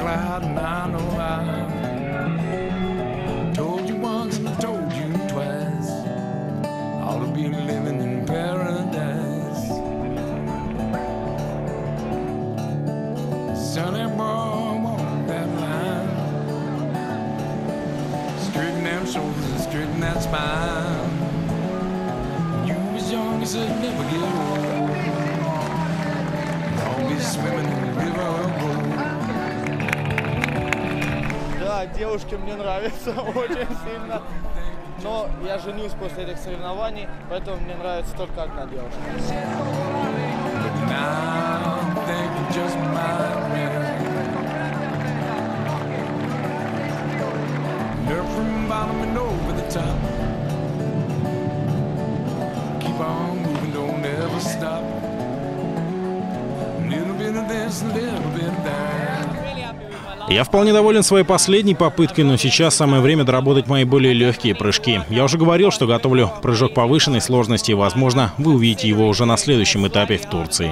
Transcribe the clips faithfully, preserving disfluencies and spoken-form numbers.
cloud and I know I told you once and I told you twice, ought to be living in paradise. Sonny boy, walk that line, straighten them shoulders and straighten that spine. You was young, you said never get old, always swimming in the river of gold. Да, девушки мне нравятся очень сильно, но я женюсь после этих соревнований, поэтому мне нравится только одна девушка. Я вполне доволен своей последней попыткой, но сейчас самое время доработать мои более легкие прыжки. Я уже говорил, что готовлю прыжок повышенной сложности, и, возможно, вы увидите его уже на следующем этапе в Турции.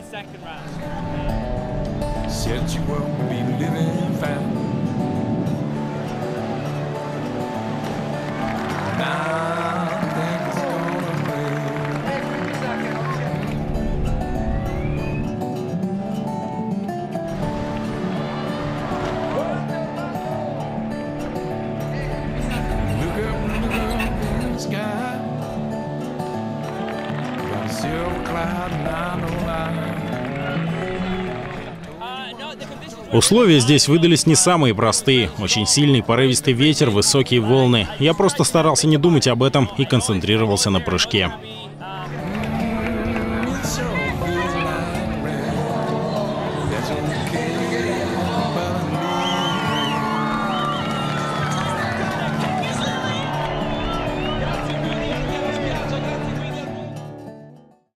Условия здесь выдались не самые простые. Очень сильный порывистый ветер, высокие волны. Я просто старался не думать об этом и концентрировался на прыжке.